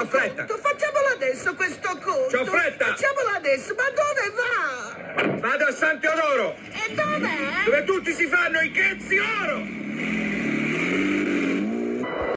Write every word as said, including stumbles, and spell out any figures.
C'ho fretta. conto. Facciamolo adesso questo conto. C'ho fretta. Facciamolo adesso. Ma dove va? Vado a San Teodoro, E dov'è? dove tutti si fanno i chezzi oro.